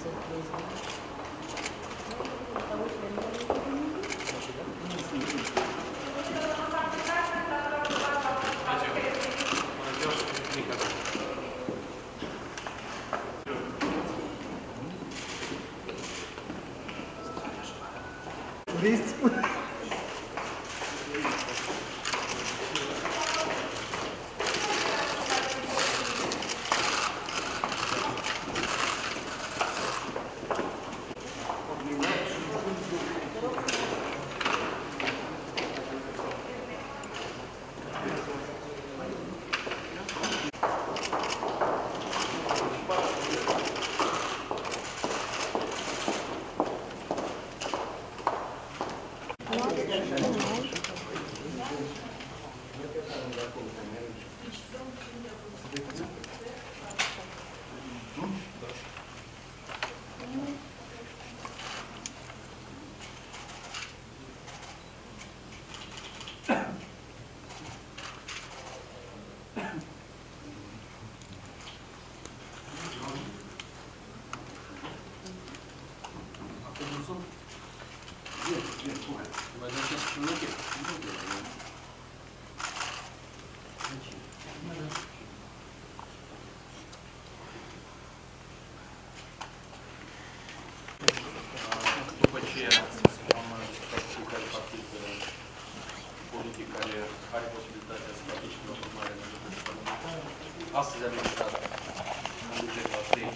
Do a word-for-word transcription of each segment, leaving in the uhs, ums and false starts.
Vrei să spun? După ce am discutat cu fiecare partid politic care are posibilitatea să participe la formarea majorității parlamentare, astăzi am invitat conducerea la trei.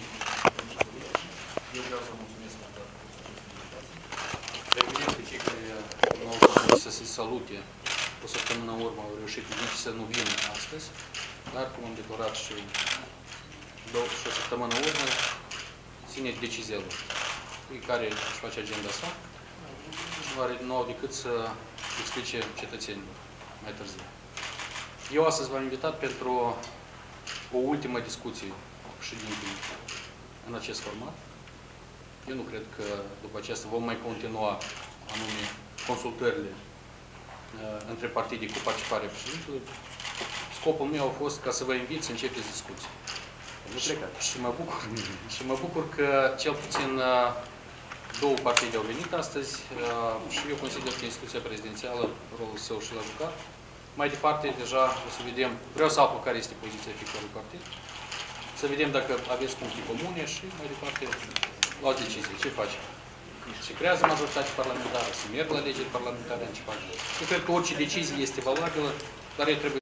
Eu vreau să mulțumesc pentru această invitație. Evident că cei care nu au putut să se salute o săptămână în urmă au reușit nici să nu vină astăzi, dar, cum am declarat și, două, și o săptămână în urmă, ține decizia lor. Fiecare își face agenda sa și nu are nou decât să explice cetățenilor mai târziu. Eu astăzi v-am invitat pentru o ultimă discuție cu președintele în acest format. Eu nu cred că după aceasta vom mai continua anume consultările uh, între partide cu participarea președintelui. Scopul meu a fost ca să vă invit să începeți discuții. Și, și, mă bucur, și mă bucur că cel puțin uh, două partide au venit astăzi uh, și eu consider că instituția prezidențială rolul său și l-a jucat. Mai departe, deja o să vedem, vreau să aflu care este poziția fiecărui partid, să vedem dacă aveți puncte comune și mai departe luați decizie. Ce facem? Se creează majoritate parlamentară, se merg la legeri parlamentare în ce facem. Eu cred că orice decizie este valabilă, dar ei trebuie